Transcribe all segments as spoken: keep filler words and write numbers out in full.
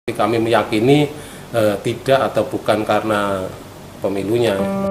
Kami meyakini eh, tidak atau bukan karena pemilunya.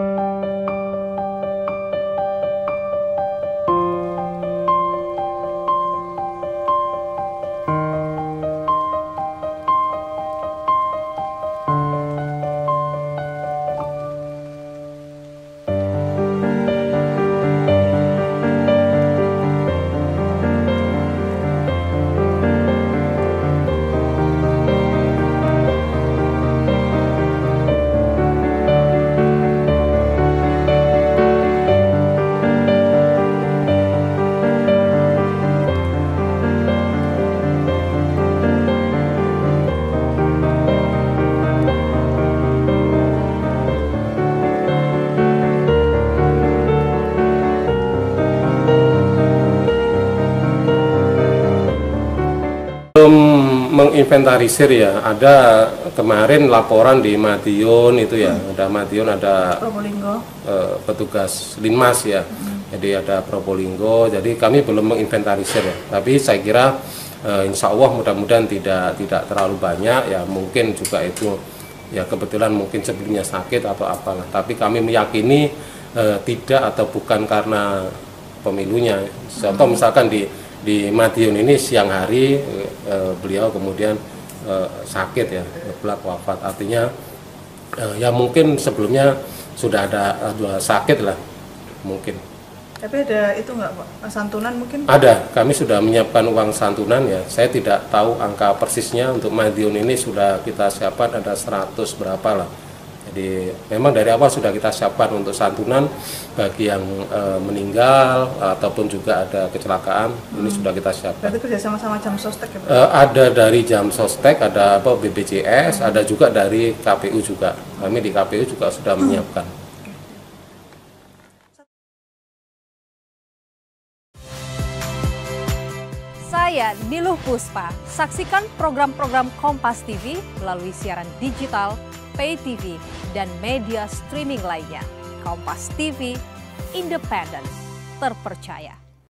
Belum menginventarisir ya, ada kemarin laporan di Madiun itu ya, hmm. ada Madiun, ada Probolinggo, uh, petugas Linmas ya, hmm. jadi ada Probolinggo, jadi kami belum menginventarisir ya, tapi saya kira uh, insya Allah mudah-mudahan tidak tidak terlalu banyak ya, mungkin juga itu ya kebetulan mungkin sebelumnya sakit atau apalah, tapi kami meyakini uh, tidak atau bukan karena pemilunya. Contoh hmm. misalkan di di Madiun ini siang hari e, beliau kemudian e, sakit ya, belak wafat, artinya e, ya mungkin sebelumnya sudah ada, ada sakit lah mungkin. Tapi ada itu nggak Pak, santunan mungkin? Ada, kami sudah menyiapkan uang santunan ya, saya tidak tahu angka persisnya untuk Madiun ini sudah kita siapkan ada seratus berapa lah. Jadi memang dari awal sudah kita siapkan untuk santunan bagi yang e, meninggal ataupun juga ada kecelakaan, hmm. ini sudah kita siapkan. Berarti kerjasama sama Jam Sostek ya Pak? E, ada dari Jam Sostek, ada apa B P J S, hmm. ada juga dari K P U juga. Kami di K P U juga sudah hmm. menyiapkan. Saya Niluh Puspa. Saksikan program-program Kompas T V melalui siaran digital, pay T V, dan media streaming lainnya. Kompas T V, independen, terpercaya.